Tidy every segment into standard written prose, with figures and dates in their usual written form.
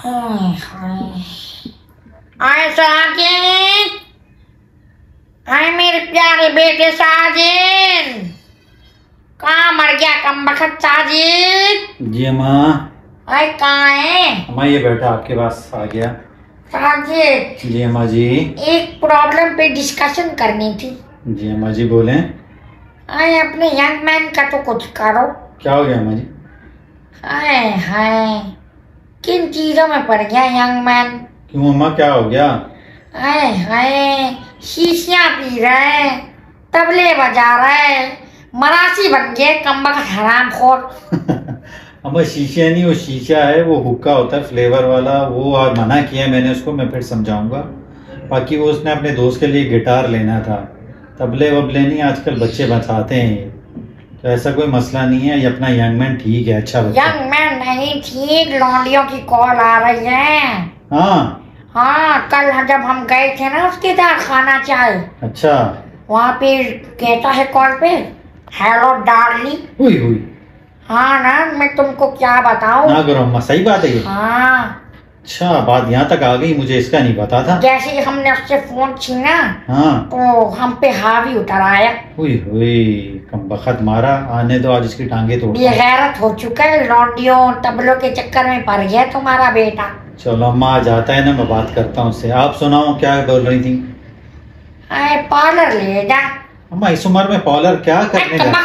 आए साजिद, आए मेरे प्यारे बेटे साजिद। कहाँ मर गया कमबख्त साजिद? जी अम्मा। आए कहाँ है? अम्मा ये बैठा आपके पास आ गया। साजिद। जी अम्मा जी। एक प्रॉब्लम पे डिस्कशन करनी थी। जी अम्मा जी बोलें। आए अपने यंग मैन का तो कुछ करो। क्या हो गया अम्मा जी? हाय हाय, किन चीजों में पड़ गया यंग मैन? क्यों अम्मा क्या हो गया? हाय हाय, शीशियाँ पी रहे, तबले बजा रहे, मरासी बन गए कमबख्त हरामखोर। अम्मा शीशा नहीं, वो शीशा है, वो हुक्का होता है फ्लेवर वाला, वो आज मना किया मैंने उसको, मैं फिर समझाऊंगा। बाकी वो उसने अपने दोस्त के लिए गिटार लेना था, तबले वबले नहीं आजकल बच्चे बचाते हैं, तो ऐसा कोई मसला नहीं है। ये अपना यंग मैन ठीक है, अच्छा बच्चा। यंग मैन नहीं ठीक, लौंडियों की कॉल आ रही है। हाँ हाँ, कल जब हम गए थे ना उसके साथ खाना चाय, अच्छा, वहाँ पे कहता है कॉल पे, हेलो डार्लिंग। हुई हुई। हाँ ना, मैं तुमको क्या बताऊँ। ना करो अम्मा, सही बात है ये। हाँ अच्छा, बात यहाँ तक आ गई, मुझे इसका नहीं पता था। जैसे ही हमने उससे फोन छीना, हाँ तो हम पे हावी उतर आया। हुई हुई, कमबख्त मारा, आने दो आज इसकी टांगे तोड़। बेगैरत हो चुका है, लौंडियों तबलों के चक्कर में पड़ गया तुम्हारा बेटा। चलो अम्मा आ जाता है ना, मैं बात करता हूँ उससे। आप सुनाओ क्या बोल रही थी? आए पार्लर ले जा। अम्मा इस उम्र में पार्लर क्या करने जा?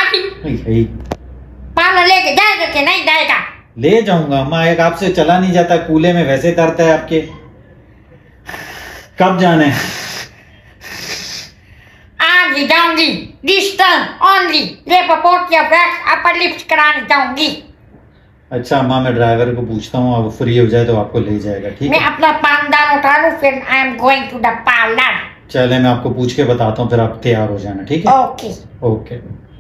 पार्लर लेके जाएगा कि नहीं जाएगा? ले जाऊंगा अम्मा, एक आपसे चला नहीं जाता, कूले में वैसे दर्द है आपके। कब जाने? आज ही जाऊंगी, दिस टाइम ओनली। लेपोर्ट या वैक्स अपर लिप्स कराने जाऊंगी। अच्छा अम्मा, मैं ड्राइवर को पूछता हूँ, अब फ्री हो जाए तो आपको ले जाएगा, ठीक मैं है? अपना पानदान उठा लूं, फिर I am going to the parlour. चले मैं आपको पूछ के बताता हूँ, फिर आप तैयार हो जाना, ठीक है? Okay okay.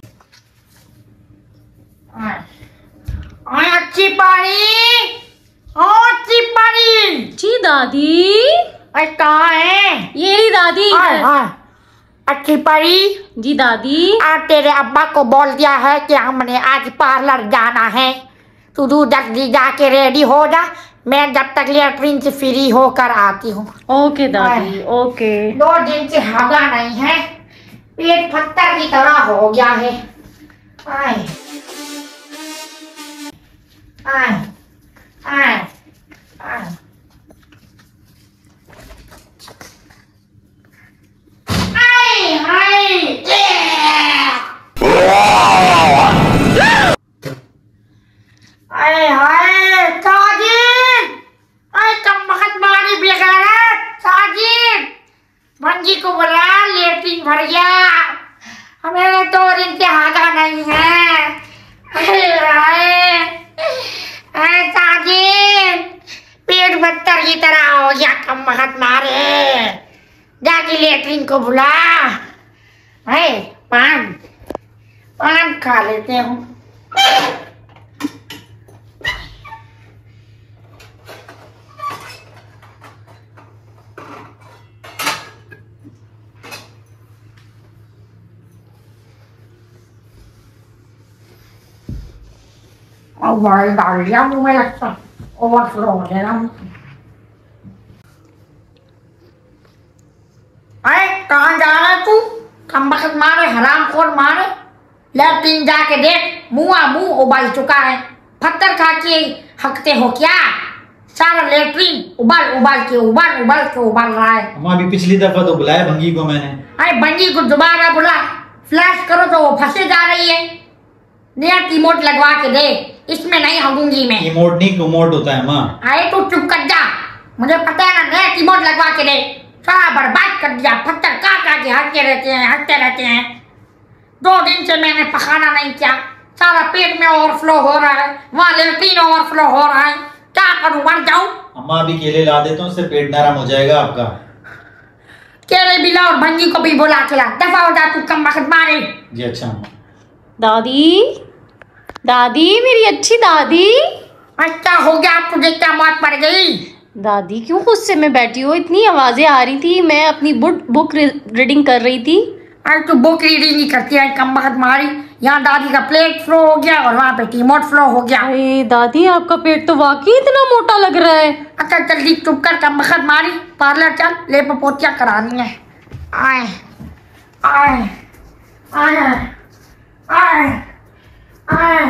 अच्छी पारी, अच्छी पारी। जी दादी। अरे कहाँ है? ये रही दादी। अच्छी परी। जी दादी। आज तेरे अब्बा को बोल दिया है कि हमने आज पार्लर जाना है, तू जल्दी जाके रेडी हो जा, मैं जब तक लेटरिन से फ्री होकर आती हूँ। ओके दादी ओके। 2 दिन से हगा नहीं है, पेट पत्थर की तरह हो गया है। आए आए आए आए। अरे हाय साजिद, अरे कमबख्त मारी बेगैरत साजिद, भंजी को बुला, लेटरिन भर गया, हमें 2 दिन से हागा नहीं है। अरे साजिद, पेट पत्थर की तरह हो गया कमबख्त मारे, जाके लेटरिन को बुला। पान खा लेते हूँ। और भाई डाल दिया मुँह में, लगता ओवरफ्लो हो गया। अरे कहाँ जा रहा है तू? कमबख्त मारे, हरामखोर मारे, लेटरिन जाके देख, मुँह उबाल चुका है, पत्थर खा के हकते हो क्या? सारा लेटरिन उबाल रहा है। अम्मा अभी पिछली दफा तो बुलाया भंगी को मैंने। अरे भंगी को दोबारा बुला, फ्लैश करो तो वो फंसे जा रही है। नया कीमोट लगवा के दे, इसमें नहीं हगूंगी मैं। कीमोट नहीं कुमोट होता है माँ। अरे तू चुप कर जा, मुझे पता है ना, नया कीमोट लगवा के दे। सारा बर्बाद कर दिया, पत्थर काट के हटते रहते हैं। 2 दिन से मैंने पकाना नहीं किया, सारा पेट में ओवरफ्लो हो रहा है, वहाँ लेटरिन ओवरफ्लो हो रहा है, क्या करूँ, मर जाऊँ? अम्मा अभी केले ला देता हूँ, उससे पेट नरम हो जाएगा आपका। केले भी ला और भंगी को भी बुला के ला, दफा हो जा तू कमबख्त मारे। जी अच्छा अम्मा। दादी दादी मेरी अच्छी दादी। अच्छा हो गया, तुझे क्या मौत पड़ गई? दादी क्यों गुस्से में बैठी हो? इतनी आवाजें आ रही थी, मैं अपनी बुक रीडिंग कर रही थी। अरे तू बुक रीडिंग ही करती है कमबख्त मारी, यहाँ दादी का प्लेट फ्लो हो गया और वहाँ पे टीमोट फ्लो हो गया। अरे दादी आपका पेट तो वाकई इतना मोटा लग रहा है। अच्छा जल्दी चुप कर, कम बखत मारी, पार्लर चल, ले पोतिया करानी है। आए आए आए आए आए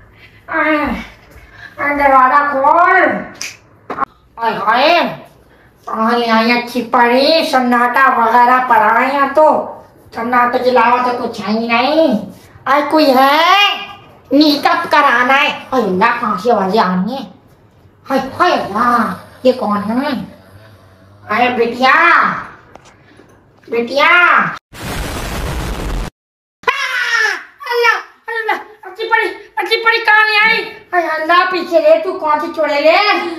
आए दरवाजा खोल। आए हाय कहाँ ले आई अच्छी पड़ी, सन्नाटा वगैरह पड़ा है यहाँ तो, सन्नाटे के अलावा तो कुछ है ही नहीं। अरे कोई है, मेकअप कराना है। अल्लाह कहाँ से आवाजें आ रही हैं? हाय हाय अल्लाह, ये कौन है? अरे बिटिया बिटिया, अल्लाह अल्लाह, अच्छी पड़ी कहाँ ले आई? हाय अल्लाह, पीछे रे, तू कौन सी चोड़े ले?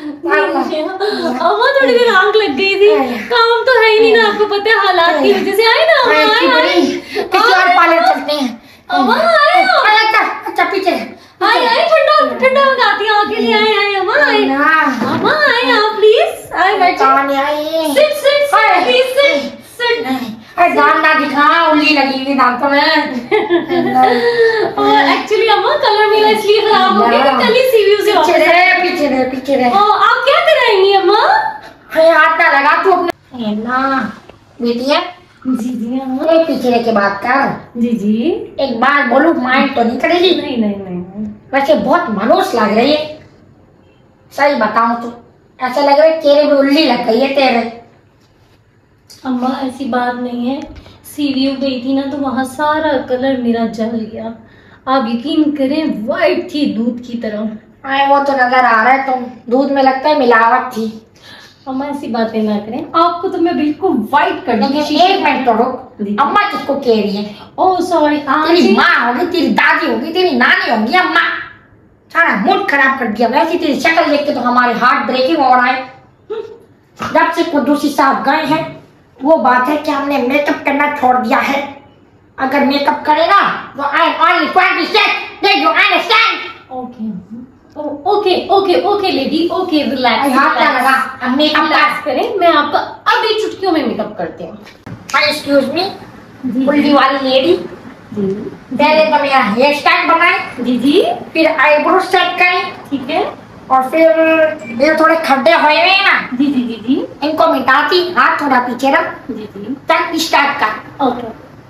अम्मा थोड़ी देर आंख लग गई थी, काम तो है ही नहीं ना, आपको पता है हालात की वजह से। आए ना किसी और पार्लर चलते हैं। अम्मा आए अच्छा पीछे आए, ठंडा ठंडा मंगाती हूँ आपके लिए। आए अम्मा आए, अम्मा आए आप प्लीज आए, बैठे, सिट प्लीज सिट। अरे दांत ना दिखा, उंगली लगी हुई दांतों में। और एक्चुअली अम्मा कलर मेरा इसलिए खराब हो गया कि कल ही सीवीयू से पीछे रहे। आप क्या कराएंगी अम्मा? हाथ ना लगा तू अपने ना बेटिया। जी अम्मा। पीछे रह के बात कर। जी एक बात बोलू, माइंड तो नहीं करेगी? नहीं। वैसे बहुत मनुष्य लग रही है, सही बताऊं तो ऐसा लग रहा है चेहरे में उल्ली लग गई है तेरे। अम्मा ऐसी बात नहीं है, सीवीयू गई थी ना तो वहाँ सारा कलर मेरा जल गया। आप यकीन करें वाइट थी दूध की तरह। आए वो तो नजर आ रहा है, तुम दूध में लगता है मिलावट थी। अम्मा ऐसी बातें ना करें, आपको तो मैं बिल्कुल वाइट कर दूंगी। एक मिनट तो रुक, अम्मा किसको कह रही है? ओह सॉरी, तेरी माँ होगी, तेरी दादी होगी, तेरी नानी होगी, अम्मा। सारा मूड खराब कर दिया। वैसे तेरी शक्ल देख के तो हमारे हार्ट ब्रेकिंग हो रहा है। जब से कुद्दूसी साहब गए हैं, वो बात है कि हमने मेकअप करना छोड़ दिया है। अगर मेकअप करेगा तो I am only 26, do you understand? Okay lady, okay relax. हाथ ना लगा, अब मेकअप करें, मैं आपका अभी चुटकियों में मेकअप करती हूँ। एक्सक्यूज मी, बुल्ली वाली लेडी, पहले तो मेरा हेयर स्टाइल बनाए, जी फिर आईब्रो सेट करें, ठीक है, और फिर ये थोड़े खड्डे हुए हैं ना, जी इनको मिटाती, हाथ थोड़ा पीछे रख, जी तक स्टार्ट कर। ओके।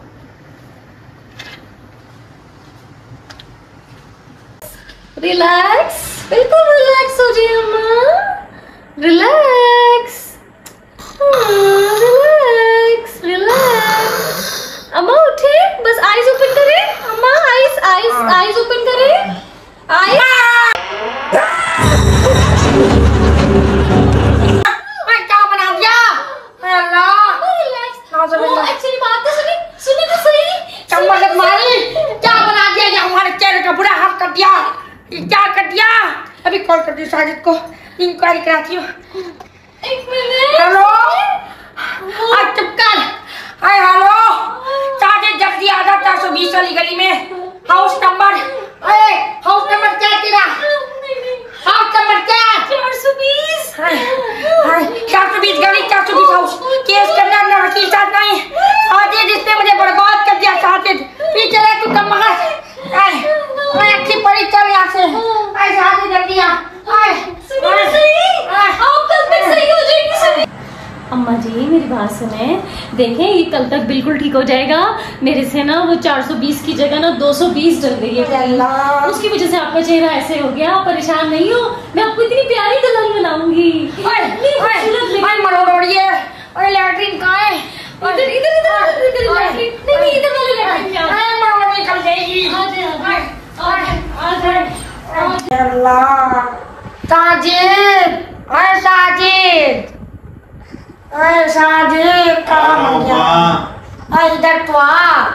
रिलैक्स, बिल्कुल रिलैक्स हो जाइए अम्मा, रिलैक्स रिलैक्स। अम्मा उठे, बस आईज ओपन करें। अम्मा आईज ओपन करें, क्या बना दिया? एक्चुअली बात तो सुनी तो सही। चम्मच मारी, क्या बना दिया? ये हमारे चेहरे का बुरा हाल कर दिया। ये क्या कर दिया? अभी कॉल कर दी साजिद को, इंक्वायरी कराती हूँ। एक मिनट। हेलो, चुप कर। हाय हेलो साजिद, जल्दी आ जा 420 वाली गली में, हाउस नंबर। हाउस नंबर क्या तेरा? हाउस नंबर क्या? 420। 420 गली, 420 हाउस। केस करना ना, वकील साहब नहीं। साजिद इसने मुझे बर्बाद कर दिया। साजिद पीछे रह, तू कम मगर। अच्छी पड़ी, चल यहाँ से। साजिद जल्दी आ। अम्मा जी मेरी बात सुने, देखें ये कल तक बिल्कुल ठीक हो जाएगा। मेरे से ना वो 420 की जगह ना 220 डल गई है, उसकी वजह से आपका चेहरा ऐसे हो गया। आप परेशान नहीं हो, मैं आपको इतनी प्यारी दुल्हन बनाऊंगी। लैट्रिन कहाँ है? इधर वाले लैट्रिन निकल जाएगी। साजिद कहाँ हो गया? इधर तो आ।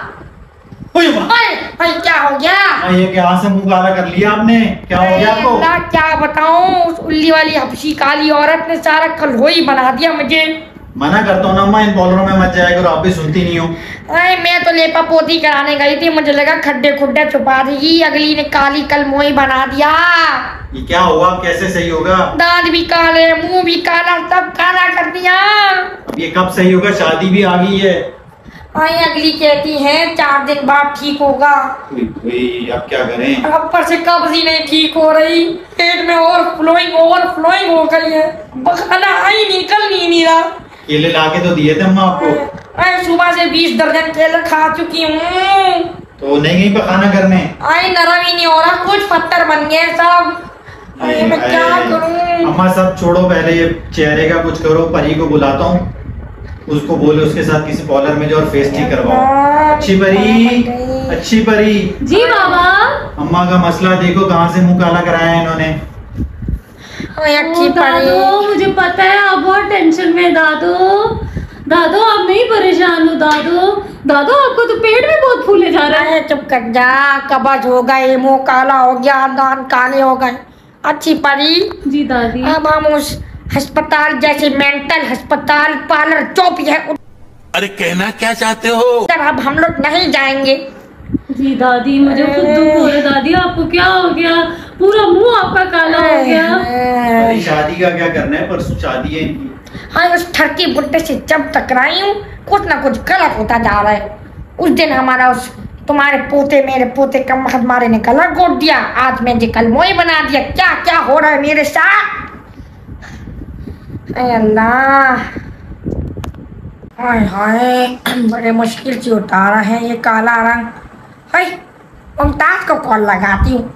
क्या हो गया? ये क्या से मुंह काला कर लिया आपने? क्या हो गया आपको? क्या बताऊं, उस उल्ली वाली हबशी काली औरत ने सारा कलहोई बना दिया मुझे। मना करता हूँ ना अम्मा, इन बॉलरों में मत जाया करो, आप भी सुनती नहीं हो। अरे मैं तो लेपा पोती कराने गई थी, मुझे लगा खड्डे खुड्डे छुपा देगी, अगली ने काली कलमोई बना दिया। ये क्या हुआ? कैसे सही होगा? दांत भी काले, मुंह भी काला, सब काला कर दिया। अब ये कब सही होगा? शादी भी आ गई है। आई अगली कहती है 4 दिन बाद ठीक होगा। अब क्या करें? ऊपर से कब्ज ही नहीं ठीक हो रही, पेट में ओवरफ्लोइंग हो गई है, खाना आई निकल नहीं रहा। केले लाके तो दिए थे अम्मा आपको। मैं सुबह से 20 दर्जन केले खा चुकी हूँ। तो नहीं गई पखाना करने? आई नरम ही नहीं हो रहा, कुछ पत्थर बन गए सब। मैं क्या करूँ? अम्मा सब छोड़ो, पहले ये चेहरे का कुछ करो। परी को बुलाता हूँ, उसको बोले उसके साथ किसी पार्लर में जाओ और फेस ठीक करवाओ। अच्छी परी जी बाबा। अम्मा का मसला देखो, कहाँ से मुंह काला कराया है इन्होंने। दादू मुझे पता है आप बहुत टेंशन में। दादू आप नहीं परेशान हो। दादू आपको तो पेट भी बहुत फूले जा रहा है। चुप कर जा, कब्ज हो गए, मुंह काला हो गया, दांत काले हो गए। अच्छी परी जी दादी। अब हम उस अस्पताल जैसे मेंटल अस्पताल पार्लर चौप है, अरे कहना क्या चाहते हो? अब हम लोग नहीं जाएंगे। जी दादी मुझे खुद दुख हो रहा है। दादी आपको क्या हो गया? पूरा मुंह आपका काला हो गया। शादी का क्या करना है, परसों शादी है इनकी। हाँ, उस ठरकी बुट्टे से जब टकराई हूँ कुछ ना कुछ गलत होता जा रहा है। उस दिन हमारा उस तुम्हारे पोते मेरे पोते का हमारे ने गला घोट दिया, आज मैं कल मोई बना दिया। क्या क्या हो रहा है मेरे साथ? अल्लाह, हाय हाय, बड़े मुश्किल से उतारा है ये काला रंग। हाय, मुमताज को कॉल लगाती हूँ।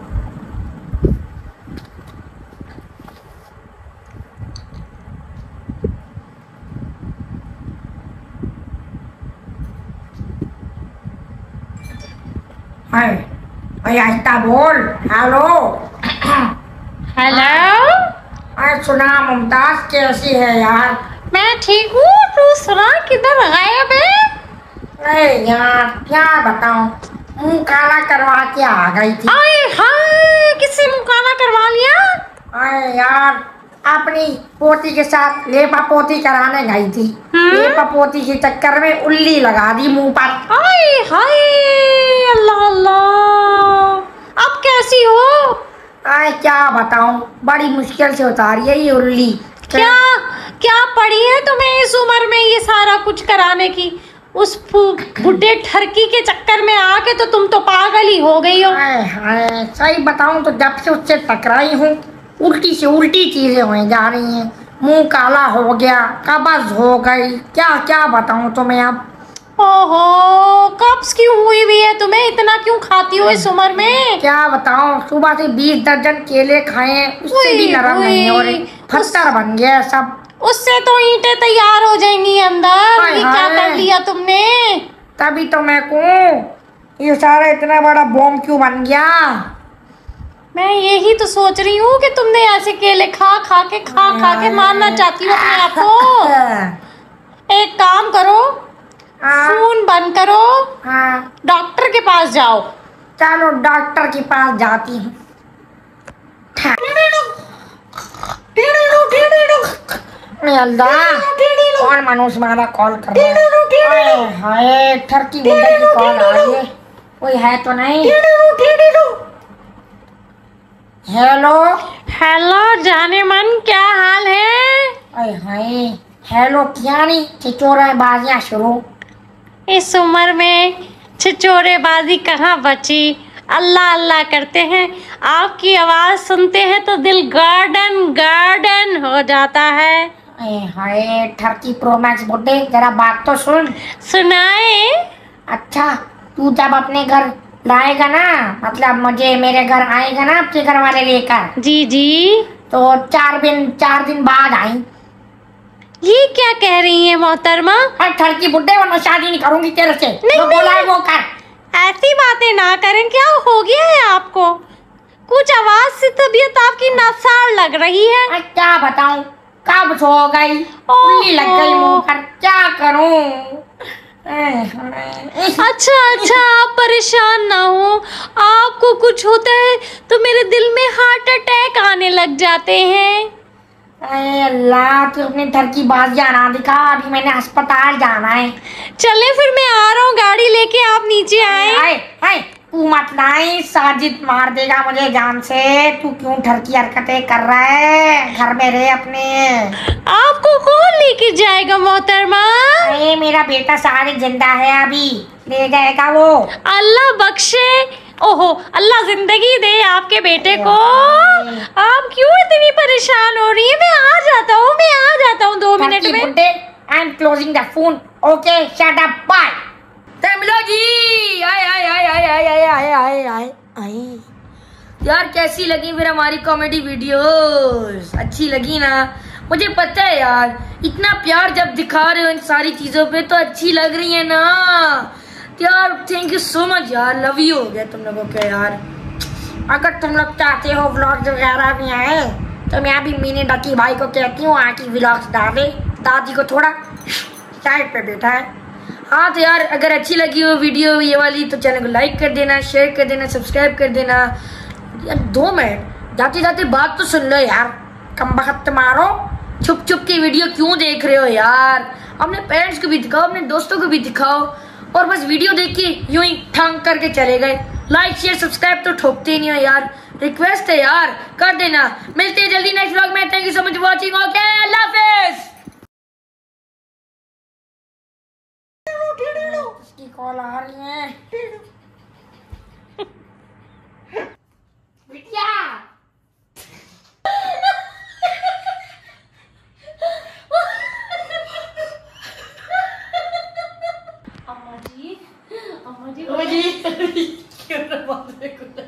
हाय हाय, आहिस्ता बोल। हेलो अरे सुना, मुमताज कैसी है यार? मैं ठीक हूँ, तू सुना किधर गायब है? अरे यार क्या बताऊं, मुंह काला करवा के आ गई थी। आए हाय, किससे मुंह काला करवा लिया? अरे यार अपनी पोती के साथ लेपा पोती कराने गई थी। लेपा पोती के चक्कर में उल्ली लगा दी मुंह पर। आए हाय, अल्लाह अल्लाह, अब कैसी हो? आए क्या बताऊं, बड़ी मुश्किल से उतारी है ये उल्ली। क्या पड़ी है तुम्हें इस उम्र में ये सारा कुछ कराने की? उस बुढ़े ठरकी के चक्कर में आके तो तुम तो पागल ही हो गई हो। हाय, सही बताऊं तो जब से उससे टकराई हूँ उल्टी से उल्टी चीजें होने जा रही हैं। मुंह काला हो गया, कब्ज हो गई, क्या क्या बताऊं तुम्हें अब। ओहो, कब्ज क्यों हुई भी है तुम्हें? इतना क्यों खाती हो इस उम्र में? क्या बताऊं, सुबह से 20 दर्जन केले खाए, उससे भी नरम नहीं हो रही, पत्थर बन गया सब। उससे तो ईंटें तैयार हो जाएंगी अंदर। ये क्या कर लिया तुमने? तभी तो मैं कहूँ ये सारा इतना बड़ा बॉम्ब क्यों बन गया। मैं यही तो सोच रही हूँ कि तुमने ऐसे केले खा खा के मारना चाहती हो अपने आप को। एक काम करो, फोन बंद करो, डॉक्टर के पास जाओ। चलो डॉक्टर के पास जाती हूँ। कौन मनुष्य मारा कॉल कर रहा है? हाय, ठरकी बुड्ढे की कॉल आ रही है, कोई है तो नहीं? हेलो जाने मन, क्या हाल है? हाय, हेलो क्या नहीं, छिचोरेबाजियां शुरू। इस उम्र में छिचोरेबाजी कहाँ बची? अल्लाह अल्लाह करते हैं, आपकी आवाज सुनते हैं तो दिल गार्डन गार्डन हो जाता है। हाय, ठरकी प्रो मैक्स बुड्ढे, जरा बात तो सुन। सुनाए। अच्छा, तू जब अपने घर लाएगा ना, मतलब मुझे मेरे घर आएगा ना आपके घर वाले लेकर? जी जी। तो 4 दिन बाद आई। ये क्या कह रही है मोहतरमा? ठरकी बुड्ढे, वरना शादी नहीं करूंगी तेरे से। नहीं, जो बोला है वो कर। ऐसी बातें ना करें, क्या हो गया है आपको? कुछ आवाज से तबीयत आपकी नासाज लग रही है। क्या बताऊं, कब सो गई, उल्ली लग गई मुंह पर, क्या करूं? अच्छा आप परेशान ना हो। आपको कुछ होता है तो मेरे दिल में हार्ट अटैक आने लग जाते हैं। अल्लाह, तू अपनी ठरकी बाजियां ना दिखा, अभी मैंने अस्पताल जाना है। चले फिर, मैं आ रहा हूँ गाड़ी लेके, आप नीचे आए। तू मत नहीं, साजिद मार देगा मुझे जान से। तू क्यों ठरकी हरकतें कर रहा है? घर में रहे अपने। आपको कौन लेके जाएगा मोहतरमा? अरे मेरा बेटा साजिद जिंदा है, अभी ले जाएगा वो। अल्लाह बख्शे। ओहो, अल्लाह जिंदगी दे आपके बेटे को। आप क्यों इतनी परेशान हो रही है? मैं आ जाता हूँ 2 मिनट में। I am closing the phone. Okay shut up, bye. मिलो जी। आए आए आए आए आए आए आए आए आए आए यार, कैसी लगी फिर हमारी कॉमेडी वीडियोस? अच्छी लगी ना? मुझे पता है यार, इतना प्यार जब दिखा रहे हो इन सारी चीजों पे तो अच्छी लग रही है ना यार। थैंक यू सो मच यार, लव यू हो गया तुम लोगों के यार। अगर तुम लोग चाहते हो व्लॉग वगैरह भी आए तो मैं अभी मिनी डकी भाई को कहती हूँ आके व्लॉग्स डाले। दादी को थोड़ा साइड पे बैठा है। हाँ तो यार, अगर अच्छी लगी हो वीडियो ये वाली तो चैनल को लाइक कर देना, शेयर कर देना, सब्सक्राइब कर देना। यार 2 मिनट जाते जाते बात तो सुन लो यार। कम वक्त मारो, छुप छुप के वीडियो क्यों देख रहे हो यार? अपने पेरेंट्स को भी दिखाओ, अपने दोस्तों को भी दिखाओ, और बस वीडियो देख के यूं ही ठंग करके चले गए। लाइक शेयर सब्सक्राइब तो ठोकते नहीं हो यार। रिक्वेस्ट है यार, कर देना। मिलते हैं जल्दी नेक्स्ट व्लॉग में। Thank you so much watching. Okay, अल्लाह हाफिज। इसकी कॉल आ रही है। बिटिया अम्मा जी क्यों